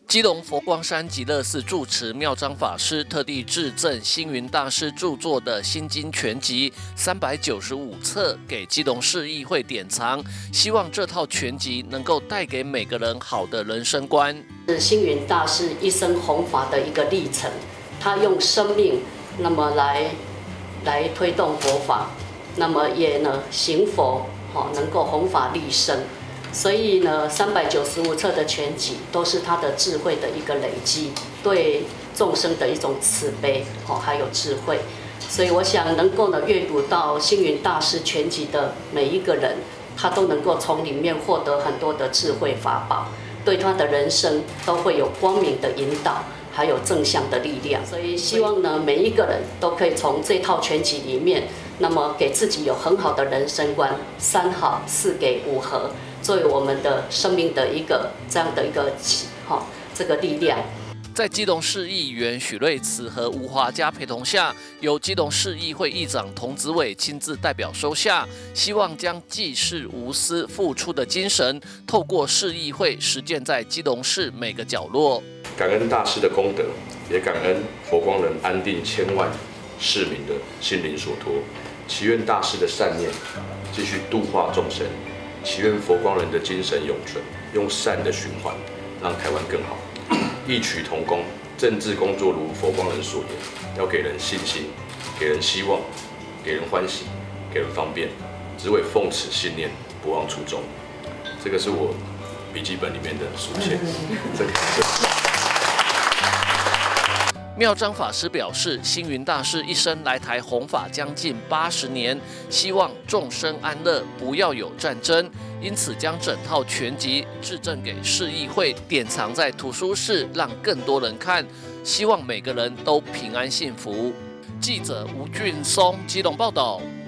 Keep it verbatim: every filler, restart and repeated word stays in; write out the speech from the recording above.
基隆佛光山极乐寺住持妙章法师特地致赠星云大师著作的《心经全集》三百九十五册给基隆市议会典藏，希望这套全集能够带给每个人好的人生观。 是星云大师一生弘法的一个历程，他用生命那么来来推动佛法，那么也呢行佛，好能够弘法利生。 所以呢，三百九十五册的全集都是他的智慧的一个累积，对众生的一种慈悲，哦，还有智慧。所以我想能够呢阅读到星云大师全集的每一个人，他都能够从里面获得很多的智慧法宝，对他的人生都会有光明的引导，还有正向的力量。所以希望呢每一个人都可以从这套全集里面，那么给自己有很好的人生观，三好、四给、五和。 作为我们的生命的一个这样的一个哈这个力量， 在基隆市议员许瑞慈和吴华嘉陪同下，由基隆市议会议长童子伟亲自代表收下，希望将济世无私、付出的精神，透过市议会实践在基隆市每个角落。 感恩大师的功德，也感恩佛光人安定千万市民的心灵所托，祈愿大师的善念继续度化众生。 祈愿佛光人的精神永存，用善的循环，让台湾更好。异曲同工，政治工作如佛光人所言，要给人信心，给人希望，给人欢喜，给人方便，只为奉此信念，不忘初衷。这个是我笔记本里面的书签。这个。 妙章法师表示，星云大师一生来台弘法将近八十年，希望众生安乐，不要有战争，因此将整套全集致赠给市议会，典藏在图书室，让更多人看。希望每个人都平安幸福。记者吴俊松基隆报道。